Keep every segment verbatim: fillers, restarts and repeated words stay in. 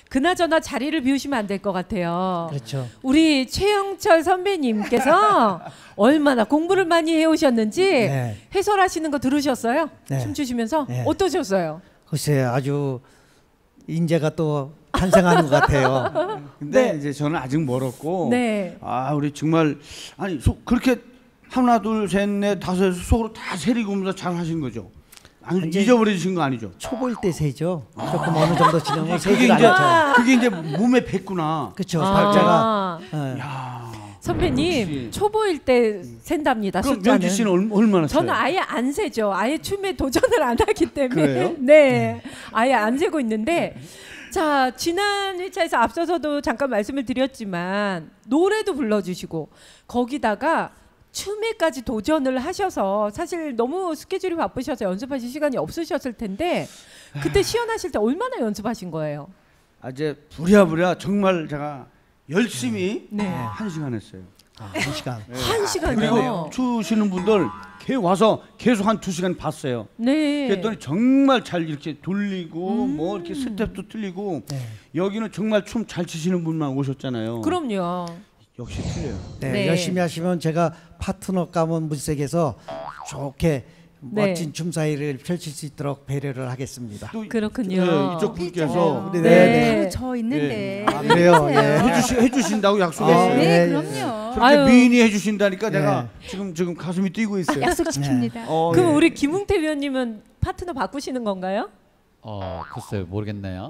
그나저나 자리를 비우시면 안 될 것 같아요. 그렇죠. 우리 최영철 선배님께서 얼마나 공부를 많이 해오셨는지 네. 해설하시는 거 들으셨어요? 네. 춤추시면서 네. 어떠셨어요? 글쎄 아주 인재가 또 탄생하는 것 같아요. 근데 네. 이제 저는 아직 멀었고 네. 아 우리 정말 아니 소, 그렇게 하나 둘 셋 넷 다섯 속으로 다 세리고면서 잘 하신 거죠? 아니 잊어버리신 거 아니죠? 초보일 때 세죠. 조금 어느 정도 진영을 그게 세지 이제 않죠. 그게 이제 몸에 뱄구나. 그렇죠. 아. 박자가 예. 야. 선배님 역시. 초보일 때 센답니다. 그럼 숫자는. 명주 씨는 얼- 얼마나 저는 세요? 아예 안 세죠. 아예 춤에 도전을 안 하기 때문에. 그래요? 네. 아예 안 세고 있는데 자 지난 회차에서 앞서서도 잠깐 말씀을 드렸지만 노래도 불러주시고 거기다가 춤에까지 도전을 하셔서 사실 너무 스케줄이 바쁘셔서 연습하실 시간이 없으셨을 텐데 그때 시연하실 때 얼마나 연습하신 거예요? 아, 이제 부랴부랴 정말 제가 열심히 네. 한 시간 했어요. 아, 한 시간. 한 시간이요? 그리고 추시는 분들 개 와서 계속 한 두 시간 봤어요. 네. 그랬더니 정말 잘 이렇게 돌리고 뭐 이렇게 스텝도 틀리고 네. 여기는 정말 춤 잘 추시는 분만 오셨잖아요. 그럼요. 역시 틀려요. 네, 네. 열심히 하시면 제가 파트너 가문 물색에서 좋게 네. 멋진 춤 사이를 펼칠 수 있도록 배려를 하겠습니다. 또 그렇군요. 네, 이쪽 분께서 네, 네. 네. 바로 저 있는데. 아, 그래요? 예. 해주시, 해주신다고 약속했어요. 아, 네, 네, 그럼요. 저렇게 아유. 미인이 해주신다니까 네. 내가 지금 지금 가슴이 뛰고 있어요. 약속 지킵니다. 어, 그럼 네. 우리 김웅태 위원님은 파트너 바꾸시는 건가요? 어 글쎄 모르겠네요.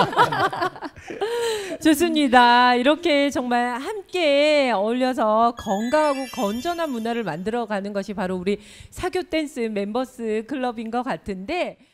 좋습니다. 이렇게 정말 함께 어울려서 건강하고 건전한 문화를 만들어가는 것이 바로 우리 사교 댄스 멤버스 클럽인 것 같은데